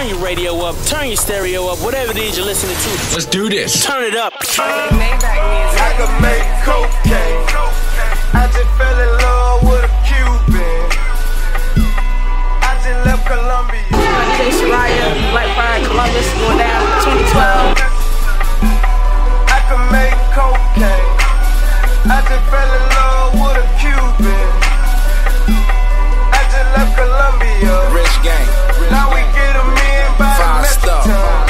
turn your radio up, turn your stereo up, whatever it is you're listening to. Let's do this. Turn it up. I can make cocaine. I just fell in love with a Cuban. I just left Colombia. DJ Shariah, Black Fire, Columbus, going down 2012. I can make cocaine. I just fell in love with a Cuban. I just left Colombia. Rich gang. Now we get them in by the metric ton.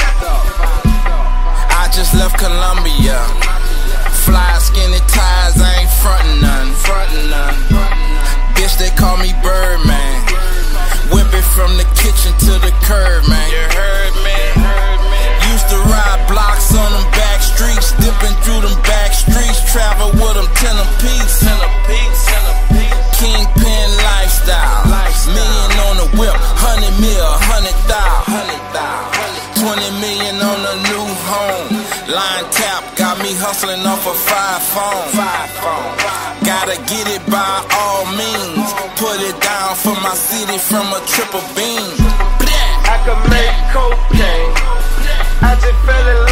I just left Colombia. Fly skinny ties, I ain't frontin' none. Bitch, they call me Birdman. Whip it from the kitchen to the curb, man. You heard me? Used to ride blocks on them back streets, dipping through them back streets. Travel with them 10 apiece. Kingpin lifestyle. Million on the whip, 100 mil, 100,000. 20 million on a new home. Line tap, got me hustling off a 5 phone. Gotta get it by all means. Put it down for my city from a triple beam. I can make cocaine. I just fell in